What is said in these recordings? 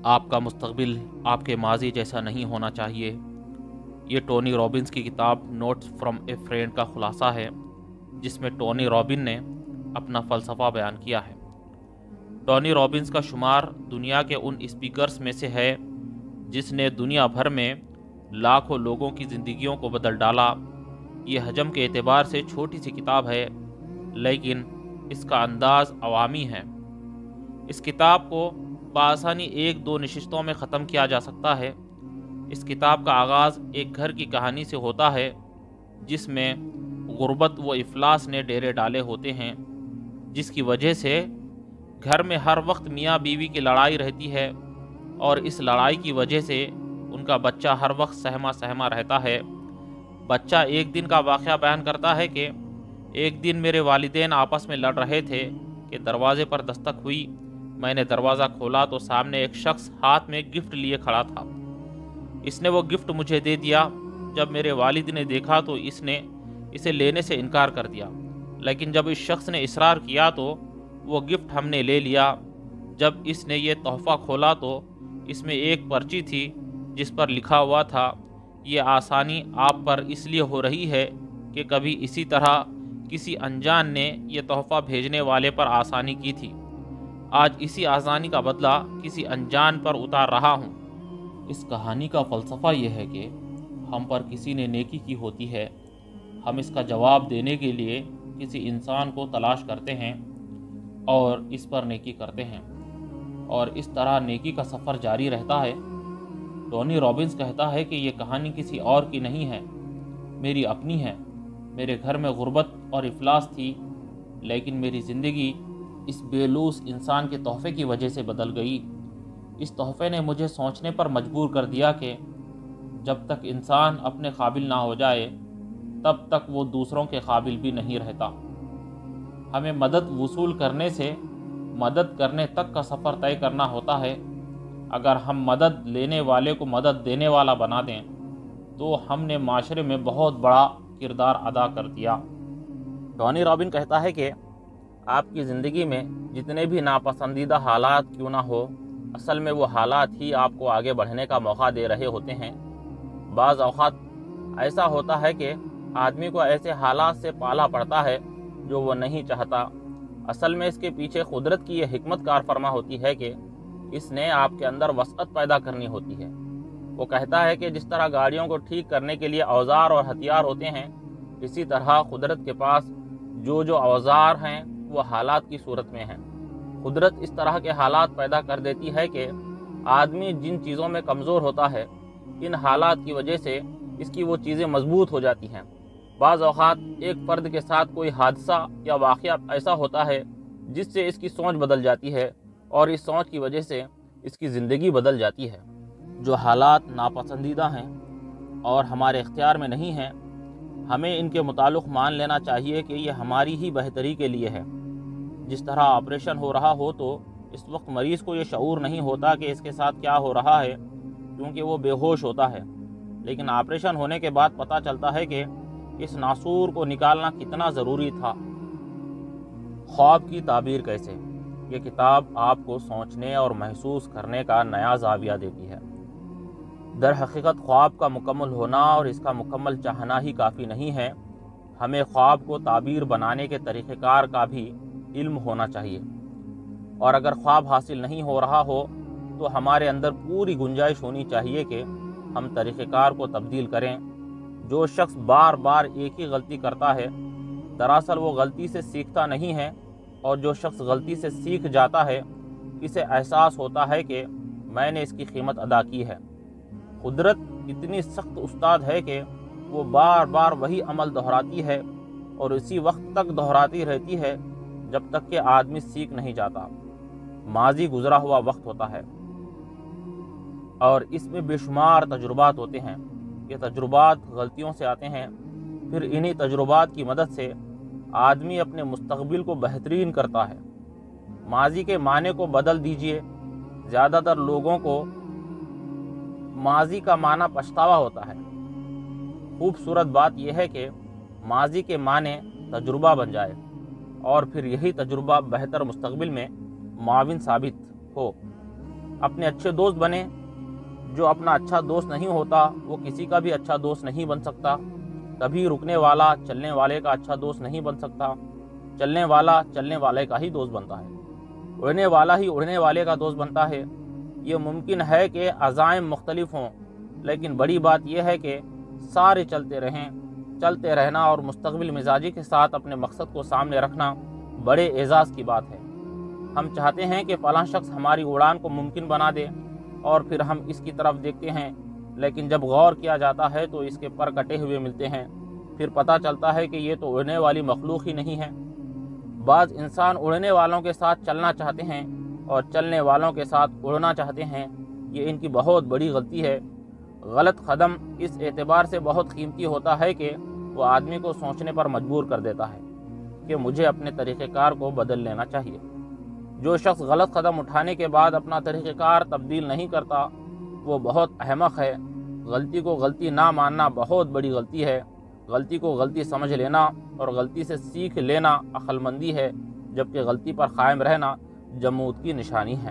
آپ کا مستقبل آپ کے ماضی جیسا نہیں ہونا چاہیے۔ یہ ٹونی رابنس کی کتاب نوٹس فرام اے فرینڈ کا خلاصہ ہے، جس میں ٹونی رابن نے اپنا فلسفہ بیان کیا ہے۔ ٹونی رابنس کا شمار دنیا کے ان اسپیکرز میں سے ہے جس نے دنیا بھر میں لاکھوں لوگوں کی زندگیوں کو بدل ڈالا۔ یہ حجم کے اعتبار سے چھوٹی سی کتاب ہے، لیکن اس کا انداز عوامی ہے۔ اس کتاب کو بآسانی 1-2 نشستوں میں ختم کیا جا سکتا ہے۔ اس کتاب کا آغاز ایک گھر کی کہانی سے ہوتا ہے جس میں غربت و افلاس نے ڈیرے ڈالے ہوتے ہیں، جس کی وجہ سے گھر میں ہر وقت میاں بیوی کی لڑائی رہتی ہے، اور اس لڑائی کی وجہ سے ان کا بچہ ہر وقت سہما رہتا ہے۔ بچہ ایک دن کا واقعہ بیان کرتا ہے کہ ایک دن میرے والدین آپس میں لڑ رہے تھے کہ دروازے پر دستک ہوئی۔ میں نے دروازہ کھولا تو سامنے ایک شخص ہاتھ میں گفٹ لیے کھڑا تھا۔ اس نے وہ گفٹ مجھے دے دیا۔ جب میرے والد نے دیکھا تو اس نے اسے لینے سے انکار کر دیا، لیکن جب اس شخص نے اصرار کیا تو وہ گفٹ ہم نے لے لیا۔ جب اس نے یہ تحفہ کھولا تو اس میں ایک پرچی تھی جس پر لکھا ہوا تھا، یہ آسانی آپ پر اس لیے ہو رہی ہے کہ کبھی اسی طرح کسی انجان نے یہ تحفہ بھیجنے والے پر آسانی کی تھی۔ آج اسی آسانی کا بدلہ کسی انجان پر اتار رہا ہوں۔ اس کہانی کا فلسفہ یہ ہے کہ ہم پر کسی نے نیکی کی ہوتی ہے، ہم اس کا جواب دینے کے لیے کسی انسان کو تلاش کرتے ہیں اور اس پر نیکی کرتے ہیں، اور اس طرح نیکی کا سفر جاری رہتا ہے۔ ٹونی رابنس کہتا ہے کہ یہ کہانی کسی اور کی نہیں ہے، میری اپنی ہے۔ میرے گھر میں غربت اور افلاس تھی، لیکن میری زندگی اس بے لوث انسان کے تحفے کی وجہ سے بدل گئی۔ اس تحفے نے مجھے سوچنے پر مجبور کر دیا کہ جب تک انسان اپنے قابل نہ ہو جائے تب تک وہ دوسروں کے قابل بھی نہیں رہتا۔ ہمیں مدد وصول کرنے سے مدد کرنے تک کا سفر طے کرنا ہوتا ہے۔ اگر ہم مدد لینے والے کو مدد دینے والا بنا دیں تو ہم نے معاشرے میں بہت بڑا کردار ادا کر دیا۔ ٹونی رابن کہتا ہے کہ آپ کی زندگی میں جتنے بھی ناپسندیدہ حالات کیوں نہ ہو، اصل میں وہ حالات ہی آپ کو آگے بڑھنے کا موقع دے رہے ہوتے ہیں۔ بعض اوقات ایسا ہوتا ہے کہ آدمی کو ایسے حالات سے پالا پڑتا ہے جو وہ نہیں چاہتا۔ اصل میں اس کے پیچھے قدرت کی یہ حکمت کار فرما ہوتی ہے کہ اس نے آپ کے اندر وسعت پیدا کرنی ہوتی ہے۔ وہ کہتا ہے کہ جس طرح گاڑیوں کو ٹھیک کرنے کے لیے اوزار اور ہتھیار ہوتے ہیں، اسی طرح قدرت کے پاس جو اوزار ہیں وہ حالات کی صورت میں ہیں۔ قدرت اس طرح کے حالات پیدا کر دیتی ہے کہ آدمی جن چیزوں میں کمزور ہوتا ہے، ان حالات کی وجہ سے اس کی وہ چیزیں مضبوط ہو جاتی ہیں۔ بعض اوقات ایک فرد کے ساتھ کوئی حادثہ یا واقعہ ایسا ہوتا ہے جس سے اس کی سوچ بدل جاتی ہے، اور اس سوچ کی وجہ سے اس کی زندگی بدل جاتی ہے۔ جو حالات ناپسندیدہ ہیں اور ہمارے اختیار میں نہیں ہیں، ہمیں ان کے متعلق مان لینا چاہیے کہ یہ ہماری ہی بہتری کے لیے ہے۔ جس طرح آپریشن ہو رہا ہو تو اس وقت مریض کو یہ شعور نہیں ہوتا کہ اس کے ساتھ کیا ہو رہا ہے، کیونکہ وہ بے ہوش ہوتا ہے، لیکن آپریشن ہونے کے بعد پتہ چلتا ہے کہ اس ناسور کو نکالنا کتنا ضروری تھا۔ خواب کی تعبیر کیسے؟ یہ کتاب آپ کو سوچنے اور محسوس کرنے کا نیا زاویہ دیتی ہے۔ در حقیقت خواب کا مکمل ہونا اور اس کا مکمل چاہنا ہی کافی نہیں ہے، ہمیں خواب کو تعبیر بنانے کے طریقہ کار کا بھی علم ہونا چاہیے، اور اگر خواب حاصل نہیں ہو رہا ہو تو ہمارے اندر پوری گنجائش ہونی چاہیے کہ ہم طریقہ کار کو تبدیل کریں۔ جو شخص بار بار ایک ہی غلطی کرتا ہے، دراصل وہ غلطی سے سیکھتا نہیں ہے، اور جو شخص غلطی سے سیکھ جاتا ہے، اسے احساس ہوتا ہے کہ میں نے اس کی قیمت ادا کی ہے۔ قدرت اتنی سخت استاد ہے کہ وہ بار بار وہی عمل دہراتی ہے اور اسی وقت تک دہراتی رہتی ہے جب تک کہ آدمی سیکھ نہیں جاتا۔ ماضی گزرا ہوا وقت ہوتا ہے اور اس میں بے شمار تجربات ہوتے ہیں۔ یہ تجربات غلطیوں سے آتے ہیں، پھر انہی تجربات کی مدد سے آدمی اپنے مستقبل کو بہترین کرتا ہے۔ ماضی کے معنی کو بدل دیجئے۔ زیادہ تر لوگوں کو ماضی کا معنی پچھتاوا ہوتا ہے۔ خوبصورت بات یہ ہے کہ ماضی کے معنی تجربہ بن جائے اور پھر یہی تجربہ بہتر مستقبل میں معاون ثابت ہو۔ اپنے اچھے دوست بنیں۔ جو اپنا اچھا دوست نہیں ہوتا وہ کسی کا بھی اچھا دوست نہیں بن سکتا۔ کبھی رکنے والا چلنے والے کا اچھا دوست نہیں بن سکتا، چلنے والا چلنے والے کا ہی دوست بنتا ہے، اڑنے والا ہی اڑنے والے کا دوست بنتا ہے۔ یہ ممکن ہے کہ عزائم مختلف ہوں، لیکن بڑی بات یہ ہے کہ سارے چلتے رہیں۔ چلتے رہنا اور مستقبل مزاجی کے ساتھ اپنے مقصد کو سامنے رکھنا بڑے اعزاز کی بات ہے۔ ہم چاہتے ہیں کہ فلاں شخص ہماری اڑان کو ممکن بنا دے، اور پھر ہم اس کی طرف دیکھتے ہیں، لیکن جب غور کیا جاتا ہے تو اس کے پر کٹے ہوئے ملتے ہیں۔ پھر پتہ چلتا ہے کہ یہ تو اڑنے والی مخلوق ہی نہیں ہے۔ بعض انسان اڑنے والوں کے ساتھ چلنا چاہتے ہیں اور چلنے والوں کے ساتھ اڑنا چاہتے ہیں، یہ ان کی بہت بڑی غلطی ہے۔ غلط قدم اس اعتبار سے بہت قیمتی ہوتا ہے کہ وہ آدمی کو سوچنے پر مجبور کر دیتا ہے کہ مجھے اپنے طریقہ کار کو بدل لینا چاہیے۔ جو شخص غلط قدم اٹھانے کے بعد اپنا طریقہ کار تبدیل نہیں کرتا وہ بہت احمق ہے۔ غلطی کو غلطی نہ ماننا بہت بڑی غلطی ہے۔ غلطی کو غلطی سمجھ لینا اور غلطی سے سیکھ لینا عقل مندی ہے، جبکہ غلطی پر قائم رہنا جمود کی نشانی ہے۔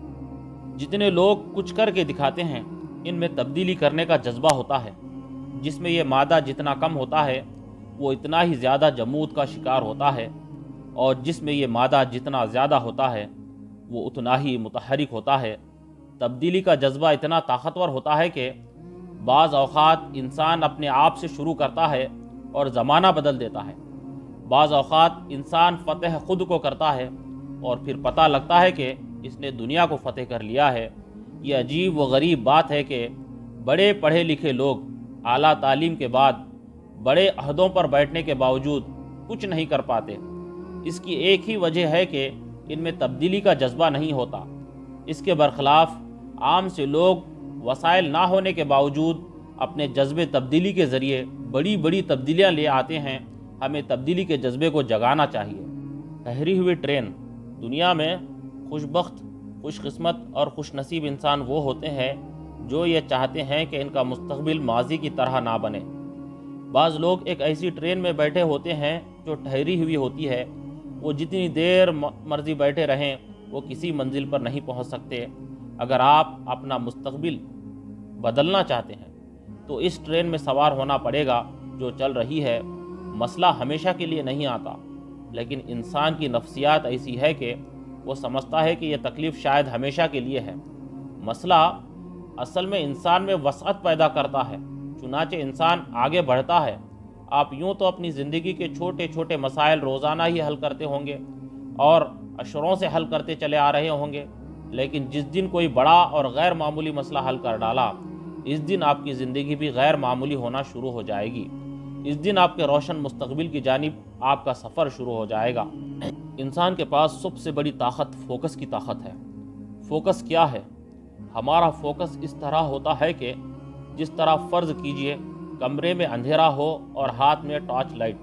جتنے لوگ کچھ کر کے دکھاتے ہیں ان میں تبدیلی کرنے کا جذبہ ہوتا ہے۔ جس میں یہ مادہ جتنا کم ہوتا ہے وہ اتنا ہی زیادہ جمود کا شکار ہوتا ہے، اور جس میں یہ مادہ جتنا زیادہ ہوتا ہے وہ اتنا ہی متحرک ہوتا ہے۔ تبدیلی کا جذبہ اتنا طاقتور ہوتا ہے کہ بعض اوقات انسان اپنے آپ سے شروع کرتا ہے اور زمانہ بدل دیتا ہے۔ بعض اوقات انسان فتح خود کو کرتا ہے اور پھر پتہ لگتا ہے کہ اس نے دنیا کو فتح کر لیا ہے۔ یہ عجیب و غریب بات ہے کہ بڑے پڑھے لکھے لوگ اعلیٰ تعلیم کے بعد بڑے عہدوں پر بیٹھنے کے باوجود کچھ نہیں کر پاتے۔ اس کی ایک ہی وجہ ہے کہ ان میں تبدیلی کا جذبہ نہیں ہوتا۔ اس کے برخلاف عام سے لوگ وسائل نہ ہونے کے باوجود اپنے جذبے تبدیلی کے ذریعے بڑی بڑی تبدیلیاں لے آتے ہیں۔ ہمیں تبدیلی کے جذبے کو جگانا چاہیے۔ ٹھہری ہوئی ٹرین۔ دنیا میں خوش بخت، خوش قسمت اور خوش نصیب انسان وہ ہوتے ہیں جو یہ چاہتے ہیں کہ ان کا مستقبل ماضی کی طرح نہ بنے۔ بعض لوگ ایک ایسی ٹرین میں بیٹھے ہوتے ہیں جو ٹھہری ہوئی ہوتی ہے۔ وہ جتنی دیر مرضی بیٹھے رہیں وہ کسی منزل پر نہیں پہنچ سکتے۔ اگر آپ اپنا مستقبل بدلنا چاہتے ہیں تو اس ٹرین میں سوار ہونا پڑے گا جو چل رہی ہے۔ مسئلہ ہمیشہ کے لیے نہیں آتا، لیکن انسان کی نفسیات ایسی ہے کہ وہ سمجھتا ہے کہ یہ تکلیف شاید ہمیشہ کے لیے ہے۔ مسئلہ اصل میں انسان میں وسعت پیدا کرتا ہے، چنانچہ انسان آگے بڑھتا ہے۔ آپ یوں تو اپنی زندگی کے چھوٹے چھوٹے مسائل روزانہ ہی حل کرتے ہوں گے اور اشروں سے حل کرتے چلے آ رہے ہوں گے، لیکن جس دن کوئی بڑا اور غیر معمولی مسئلہ حل کر ڈالا، اس دن آپ کی زندگی بھی غیر معمولی ہونا شروع ہو جائے گی۔ اس دن آپ کے روشن مستقبل کی جانب آپ کا سفر شروع ہو جائے گا۔ انسان کے پاس سب سے بڑی طاقت فوکس کی طاقت ہے۔ فوکس کیا ہے؟ ہمارا فوکس اس طرح ہوتا ہے کہ جس طرح فرض کیجئے کمرے میں اندھیرا ہو اور ہاتھ میں ٹارچ لائٹ۔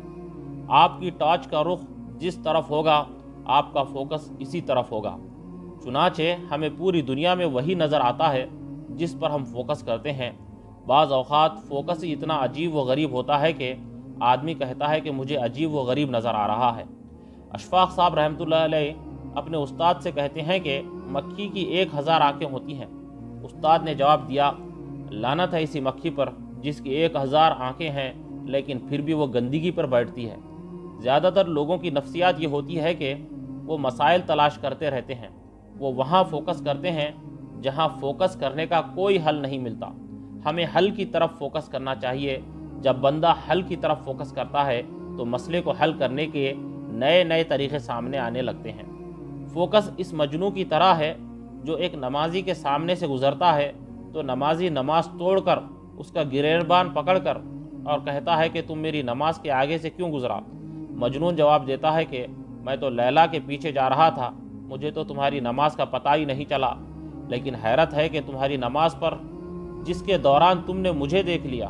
آپ کی ٹارچ کا رخ جس طرف ہوگا آپ کا فوکس اسی طرف ہوگا۔ چنانچہ ہمیں پوری دنیا میں وہی نظر آتا ہے جس پر ہم فوکس کرتے ہیں۔ بعض اوقات فوکس ہی اتنا عجیب و غریب ہوتا ہے کہ آدمی کہتا ہے کہ مجھے عجیب و غریب نظر آ رہا ہے۔ اشفاق صاحب رحمۃ اللہ علیہ اپنے استاد سے کہتے ہیں کہ مکھی کی 1000 آنکھیں ہوتی ہیں۔ استاد نے جواب دیا، لعنت ہے اسی مکھی پر جس کی 1000 آنکھیں ہیں لیکن پھر بھی وہ گندگی پر بیٹھتی ہے۔ زیادہ تر لوگوں کی نفسیات یہ ہوتی ہے کہ وہ مسائل تلاش کرتے رہتے ہیں۔ وہ وہاں فوکس کرتے ہیں جہاں فوکس کرنے کا کوئی حل نہیں ملتا۔ ہمیں حل کی طرف فوکس کرنا چاہیے۔ جب بندہ حل کی طرف فوکس کرتا ہے تو مسئلے کو حل کرنے کے نئے نئے طریقے سامنے آنے لگتے ہیں۔ فوکس اس مجنوں کی طرح ہے جو ایک نمازی کے سامنے سے گزرتا ہے تو نمازی نماز توڑ کر اس کا گریبان پکڑ کر اور کہتا ہے کہ تم میری نماز کے آگے سے کیوں گزرا؟ مجنون جواب دیتا ہے کہ میں تو لیلا کے پیچھے جا رہا تھا، مجھے تو تمہاری نماز کا پتہ ہی نہیں چلا، لیکن حیرت ہے کہ تمہاری نماز پر جس کے دوران تم نے مجھے دیکھ لیا۔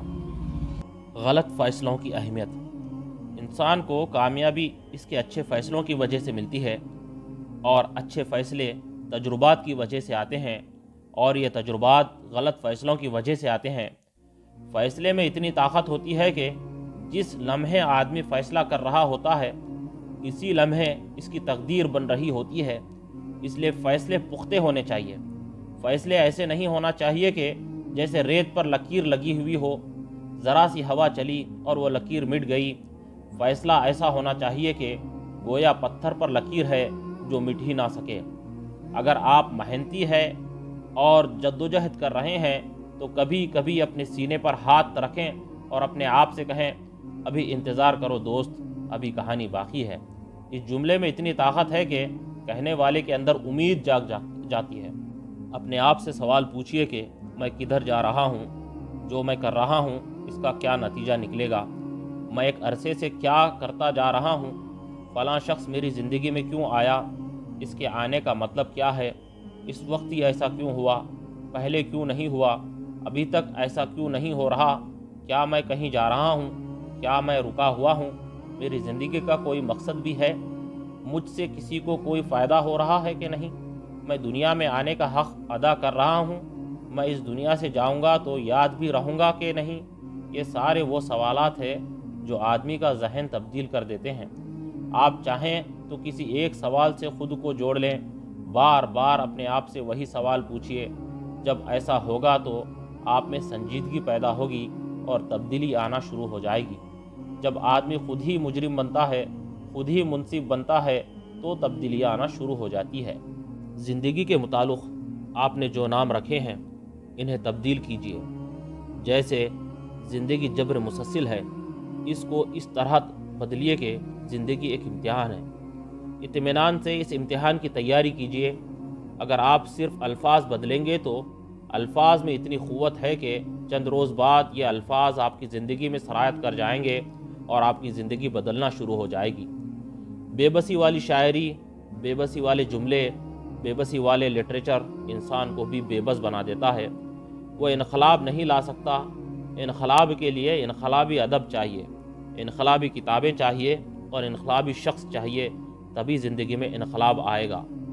غلط فیصلوں کی اہمیت۔ انسان کو کامیابی اس کے اچھے فیصلوں کی وجہ سے ملتی ہے، اور اچھے فیصلے تجربات کی وجہ سے آتے ہیں، اور یہ تجربات غلط فیصلوں کی وجہ سے آتے ہیں۔ فیصلے میں اتنی طاقت ہوتی ہے کہ جس لمحے آدمی فیصلہ کر رہا ہوتا ہے اسی لمحے اس کی تقدیر بن رہی ہوتی ہے۔ اس لیے فیصلے پختہ ہونے چاہیے۔ فیصلے ایسے نہیں ہونا چاہیے کہ جیسے ریت پر لکیر لگی ہوئی ہو، ذرا سی ہوا چلی اور وہ لکیر مٹ گئی۔ فیصلہ ایسا ہونا چاہیے کہ گویا پتھر پر لکیر ہے جو مٹ ہی نہ سکے۔ اگر آپ محنتی ہیں اور جدوجہد کر رہے ہیں تو کبھی کبھی اپنے سینے پر ہاتھ رکھیں اور اپنے آپ سے کہیں، ابھی انتظار کرو دوست، ابھی کہانی باقی ہے۔ اس جملے میں اتنی طاقت ہے کہ کہنے والے کے اندر امید جاگ جاتی ہے۔ اپنے آپ سے سوال پوچھئے کہ میں کدھر جا رہا ہوں، جو میں کر رہا ہوں اس کا کیا نتیجہ نکلے گا، میں ایک عرصے سے کیا کرتا جا رہا ہوں، فلاں شخص میری زندگی میں کیوں آیا، اس کے آنے کا مطلب کیا ہے، اس وقت ہی ایسا کیوں ہوا، پہلے کیوں نہیں ہوا، ابھی تک ایسا کیوں نہیں ہو رہا، کیا میں کہیں جا رہا ہوں، کیا میں رکا ہوا ہوں، میری زندگی کا کوئی مقصد بھی ہے، مجھ سے کسی کو کوئی فائدہ ہو رہا ہے کہ نہیں، میں دنیا میں آنے کا حق ادا کر رہا ہوں، میں اس دنیا سے جاؤں گا تو یاد بھی رہوں گا کہ نہیں۔ یہ سارے وہ سوالات ہیں جو آدمی کا ذہن تبدیل کر دیتے ہیں۔ آپ چاہیں تو کسی ایک سوال سے خود کو جوڑ لیں، بار بار اپنے آپ سے وہی سوال پوچھئے۔ جب ایسا ہوگا تو آپ میں سنجیدگی پیدا ہوگی اور تبدیلی آنا شروع ہو جائے گی۔ جب آدمی خود ہی مجرم بنتا ہے، خود ہی منصف بنتا ہے تو تبدیلی آنا شروع ہو جاتی ہے۔ زندگی کے متعلق آپ نے جو نام رکھے ہیں انہیں تبدیل کیجیے۔ جیسے زندگی جبر مسلسل ہے، اس کو اس طرح بدلیے کہ زندگی ایک امتحان ہے۔ اطمینان سے اس امتحان کی تیاری کیجیے۔ اگر آپ صرف الفاظ بدلیں گے تو الفاظ میں اتنی قوت ہے کہ چند روز بعد یہ الفاظ آپ کی زندگی میں سرایت کر جائیں گے اور آپ کی زندگی بدلنا شروع ہو جائے گی۔ بے بسی والی شاعری، بے بسی والے جملے، بے بسی والے لٹریچر انسان کو بھی بے بس بنا دیتا ہے۔ وہ انقلاب نہیں لا سکتا۔ انقلاب کے لیے انقلابی ادب چاہیے، انقلابی کتابیں چاہیے اور انقلابی شخص چاہیے، تبھی زندگی میں انقلاب آئے گا۔